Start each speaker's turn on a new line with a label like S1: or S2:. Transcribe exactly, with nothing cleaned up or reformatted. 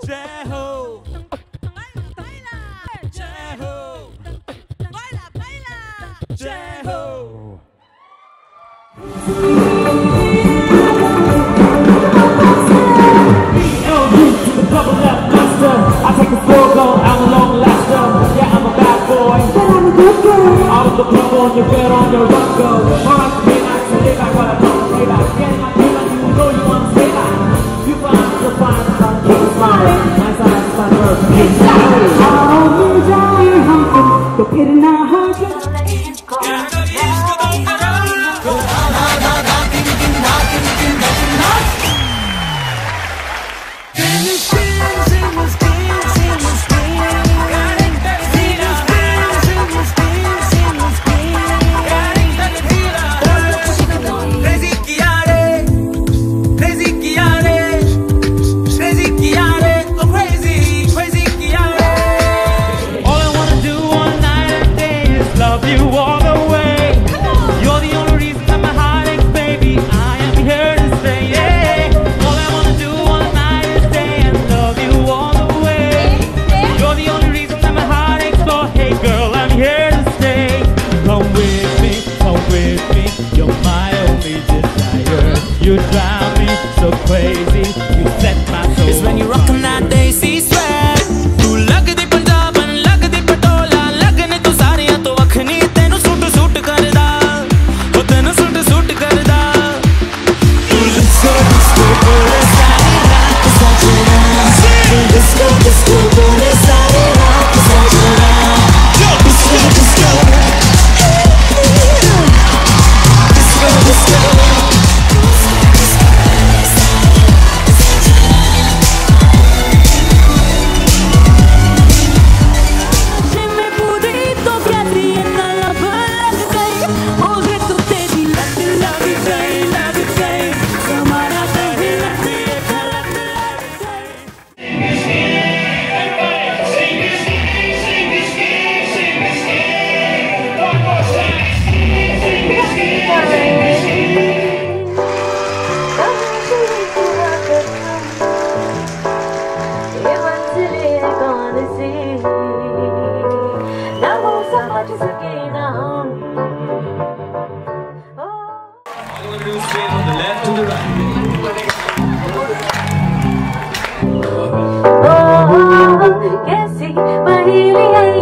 S1: Jai Ho. Jai Ho. Jai Ho.
S2: I take a slow go, I'm a long laster. Yeah, I'm a bad boy, but I'm a good girl. Out of the club on your bed on your run go. Alright, pay back, so lay back while I don't pay back. Getting my pay back, you know you want to stay back. You find, you find, some keep smiling. Nice eyes, my girl, keep smiling. आओ मिल जाए हमको, तो फिर ना हो You drive me so crazy, you set my soul. It's when you rockin' that Desi swag. Tu lagdi Punjaban, lagdi Patola, lagne tu sariyan to akhni tenu suit suit karda, oh tenu suit suit karda. Tu disco disco bole sari raat sajna, tu disco disco bole sari raat sajna, disco disco, disco disco. कैसी पहेलियाँ